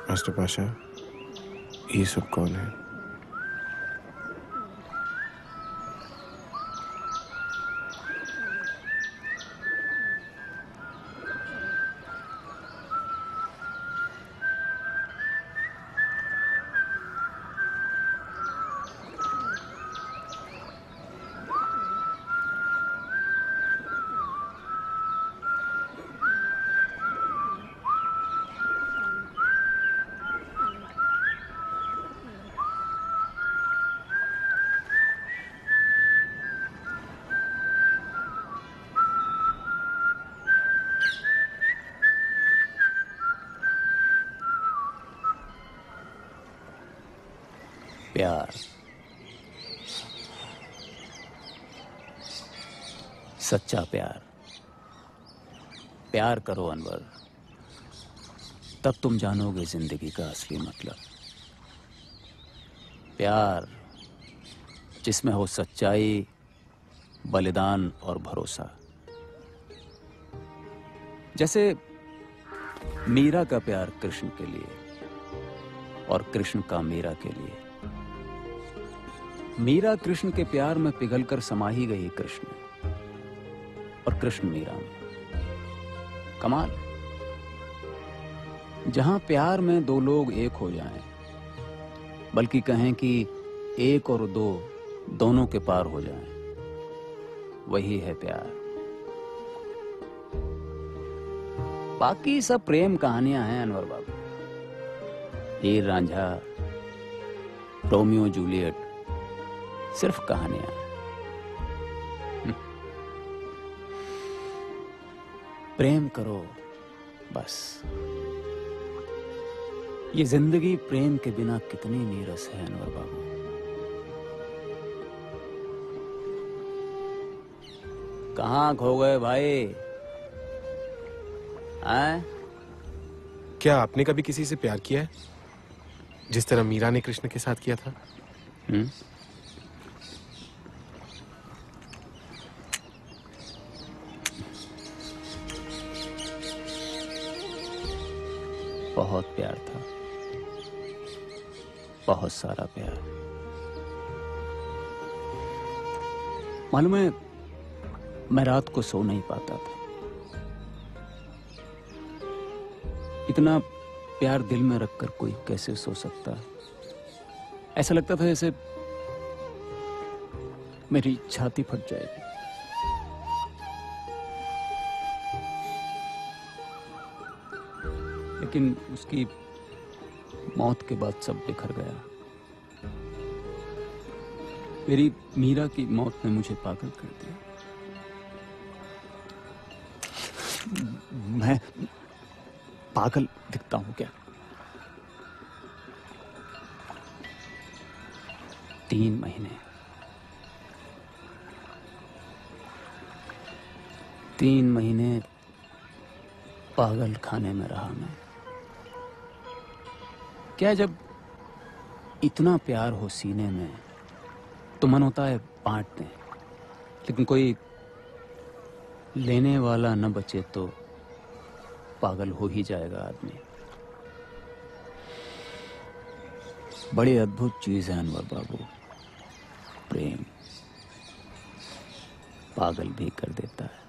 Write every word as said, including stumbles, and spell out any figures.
Master Pasha, ये सब कौन है? प्यार, सच्चा प्यार। प्यार करो अनवर, तब तुम जानोगे जिंदगी का असली मतलब। प्यार जिसमें हो सच्चाई, बलिदान और भरोसा। जैसे मीरा का प्यार कृष्ण के लिए और कृष्ण का मीरा के लिए। मीरा कृष्ण के प्यार में पिघलकर समा ही गई कृष्ण और कृष्ण मीरा में। कमाल। जहां प्यार में दो लोग एक हो जाएं, बल्कि कहें कि एक और दो दोनों के पार हो जाएं, वही है प्यार। बाकी सब प्रेम कहानियां हैं अनवर बाबू। हीर रांझा, रोमियो जूलियट, सिर्फ कहानियां। प्रेम करो बस। ये जिंदगी प्रेम के बिना कितनी नीरस है अनवर बाबू। कहां खो गए भाई? हैं? क्या आपने कभी किसी से प्यार किया है जिस तरह मीरा ने कृष्ण के साथ किया था? हुँ? बहुत प्यार था, बहुत सारा प्यार। मालूम है, मैं रात को सो नहीं पाता था। इतना प्यार दिल में रखकर कोई कैसे सो सकता है? ऐसा लगता था जैसे मेरी छाती फट जाएगी। लेकिन उसकी मौत के बाद सब बिखर गया। मेरी मीरा की मौत ने मुझे पागल कर दिया। मैं पागल दिखता हूं क्या? तीन महीने तीन महीने पागल खाने में रहा मैं। क्या जब इतना प्यार हो सीने में तो मन होता है बांट दें, लेकिन कोई लेने वाला न बचे तो पागल हो ही जाएगा आदमी। बड़ी अद्भुत चीज है अनवर बाबू, प्रेम। पागल भी कर देता है।